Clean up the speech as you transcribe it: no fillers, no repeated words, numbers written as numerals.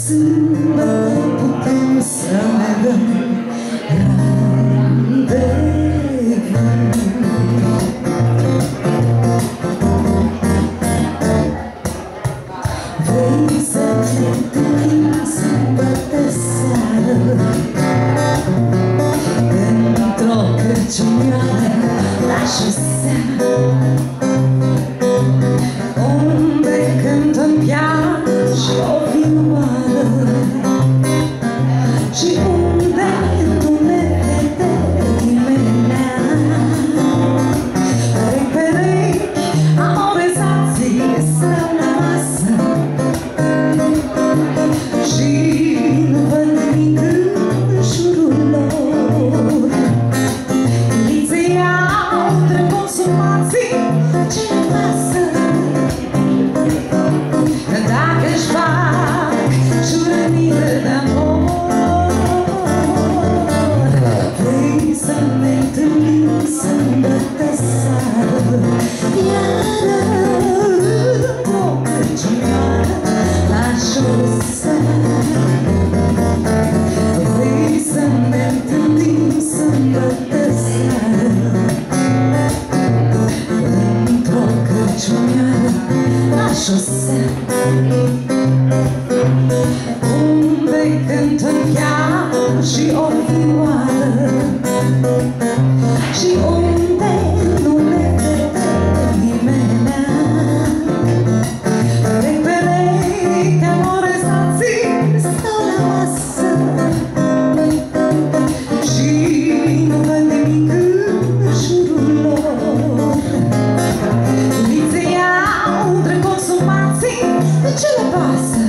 Sâmbătă putem să ne dăm randevu. Vrei să ne întâlnim sâmbătă seară într-o cărciumioară la șosea, unde cântăm pian și o vioară și unde nu ne vede nimenea. Perechi amorezații stau la masă și nu văd nimic în jurul lor. Lițe iau drept consumații, ce le pasă dacă-și fac jurăminte de-amor. Vrei să ne întâlnim sâmbătă seară iară într-o cărciumioară la șosea. Vrei să ne întâlnim sâmbătă seară într-o cărciumioară la șosea, unde cântăm pian și o vioară și unde nu ne vede nimenea. Perechi amorezații stau la masă și nu văd nimic în jurul lor. Lițe iau drept consumații, de ce le pasă